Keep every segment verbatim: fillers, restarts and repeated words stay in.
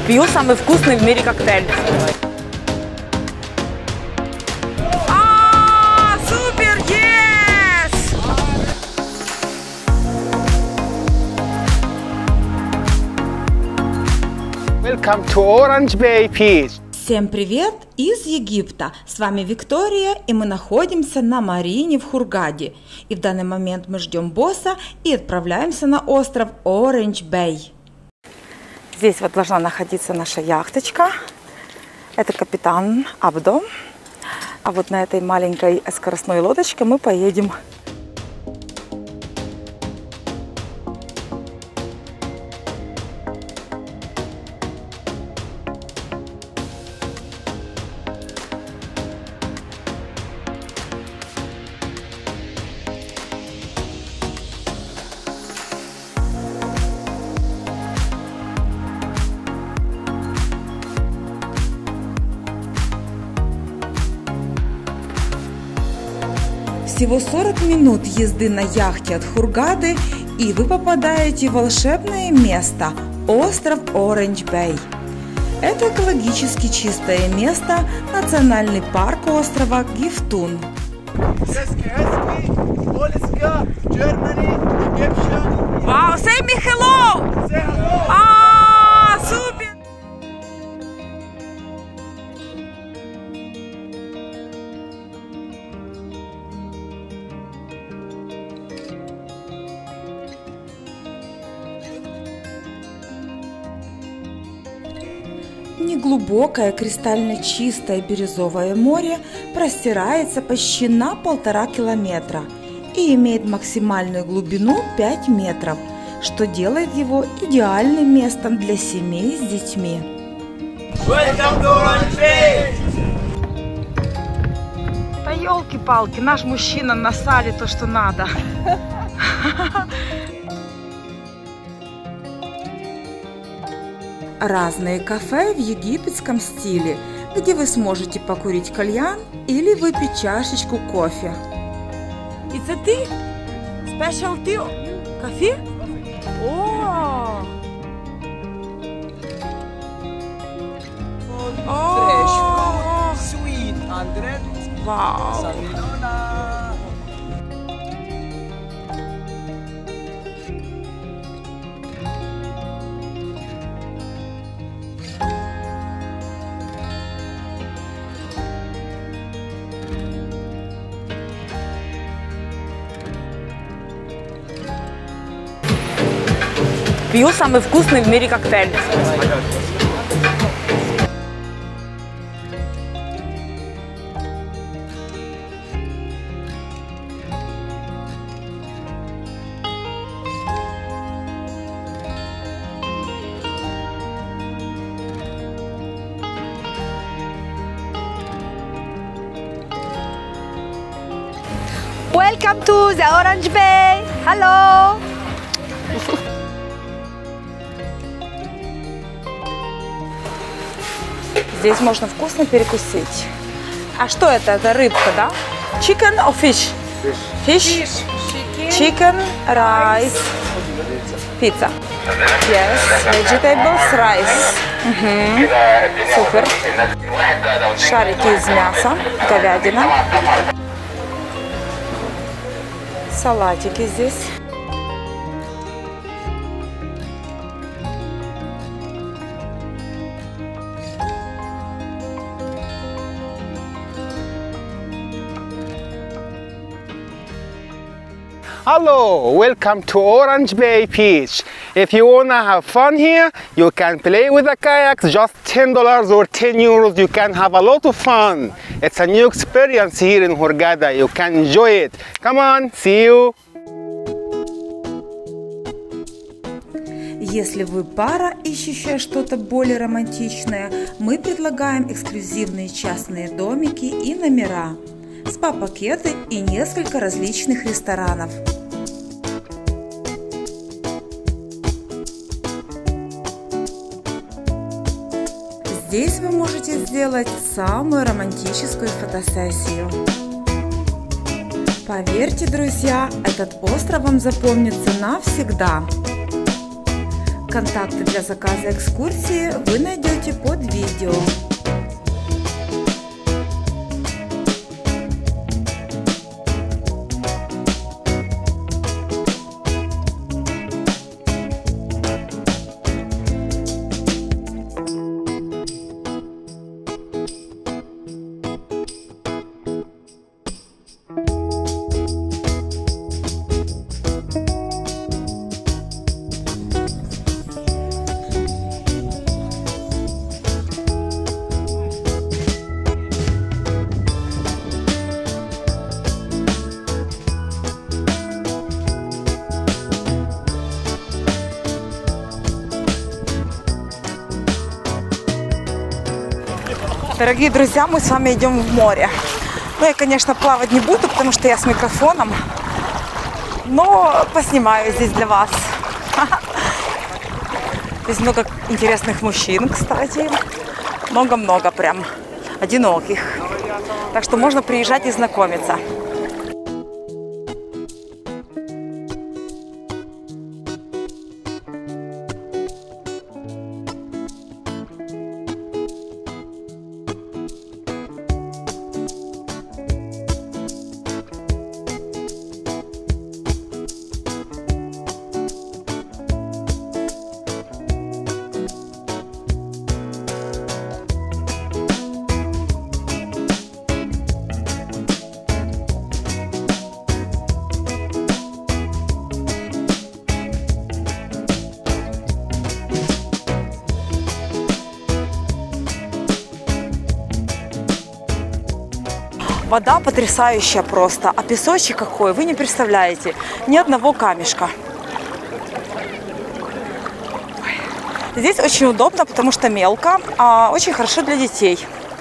Пью самый вкусный в мире коктейль. А, супер, yes! Welcome to Orange Bay Beach. Всем привет из Египта! С вами Виктория, и мы находимся на Марине в Хургаде. И в данный момент мы ждем босса и отправляемся на остров Orange Bay. Здесь вот должна находиться наша яхточка. Это капитан Абдо. А вот на этой маленькой скоростной лодочке мы поедем. Всего сорок минут езды на яхте от Хургады, и вы попадаете в волшебное место – остров Orange Bay. Это экологически чистое место, национальный парк острова Гифтун. Вау, say me hello! А, супер! Неглубокое кристально чистое бирюзовое море простирается почти на полтора километра и имеет максимальную глубину пять метров, что делает его идеальным местом для семей с детьми. Welcome to Orange Bay! Да елки-палки, наш мужчина насали то, что надо. Разные кафе в египетском стиле, где вы сможете покурить кальян или выпить чашечку кофе. It's a tea? Special tea? Кофе? О! О! Sweet and red. Вау! Пью самый вкусный в мире коктейль. Welcome to the Orange Bay. Hello. Здесь можно вкусно перекусить. А что это? Это рыбка, да? Chicken or fish? Fish. Fish. Chicken, rice, pizza. Yes, vegetables, rice. Угу. Супер. Шарики из мяса, говядина. Салатики здесь. Hello, welcome to Orange Bay Beach. If you wanna have fun here, you can play with the kayaks, just ten dollars or ten euros. You can have a lot of fun. It's a new experience here in Hurghada. You can enjoy it. Come on, see you. Если вы пара, ищущая что-то более романтичное, мы предлагаем эксклюзивные частные домики и номера, спа-пакеты и несколько различных ресторанов. Здесь вы можете сделать самую романтическую фотосессию. Поверьте, друзья, этот остров вам запомнится навсегда. контакты для заказа экскурсии вы найдете под видео. Дорогие друзья, мы с вами идем в море. Ну, я, конечно, плавать не буду, потому что я с микрофоном, но поснимаю здесь для вас. Здесь много интересных мужчин, кстати. Много-много прям, одиноких. Так что можно приезжать и знакомиться. Вода потрясающая просто, а песочек какой, вы не представляете, ни одного камешка. Здесь очень удобно, потому что мелко, а очень хорошо для детей.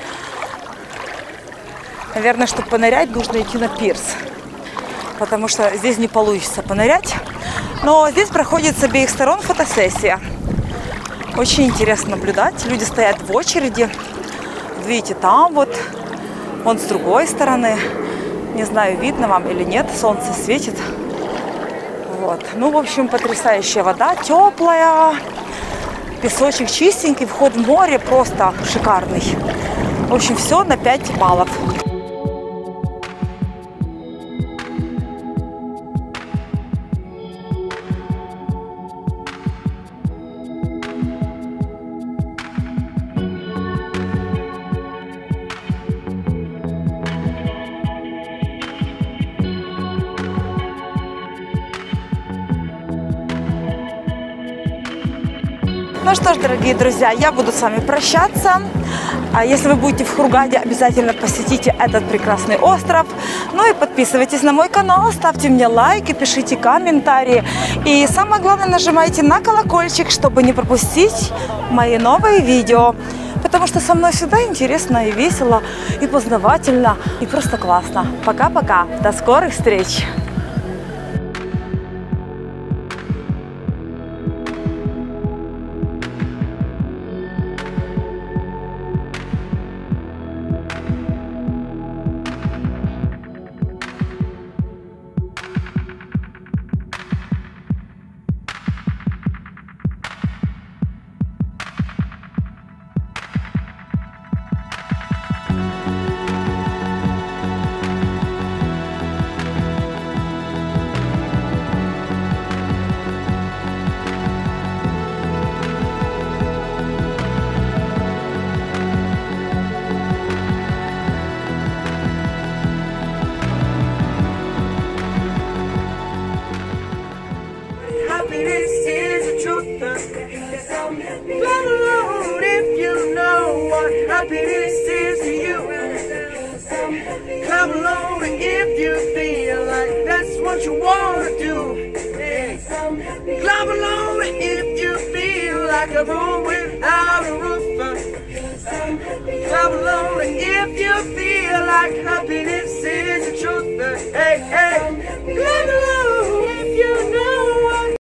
Наверное, чтобы понырять, нужно идти на пирс, потому что здесь не получится понырять. Но здесь проходит с обеих сторон фотосессия. Очень интересно наблюдать, люди стоят в очереди, видите, там вот. Вон с другой стороны, не знаю, видно вам или нет, солнце светит. Вот. Ну, в общем, потрясающая вода, теплая, песочек чистенький, вход в море просто шикарный. В общем, все на пять баллов. Ну что ж, дорогие друзья, я буду с вами прощаться. А если вы будете в Хургаде, обязательно посетите этот прекрасный остров. Ну и подписывайтесь на мой канал, ставьте мне лайки, пишите комментарии. И самое главное, нажимайте на колокольчик, чтобы не пропустить мои новые видео. Потому что со мной всегда интересно и весело, и познавательно, и просто классно. Пока-пока, до скорых встреч! Happiness is the truth. Clap along if you know what happiness is to you. Clap along if you feel like that's what you want to do. Clap along if you feel like a room without a roof. Clap along if you feel like happiness is the truth. Hey, hey. Clap along if you know.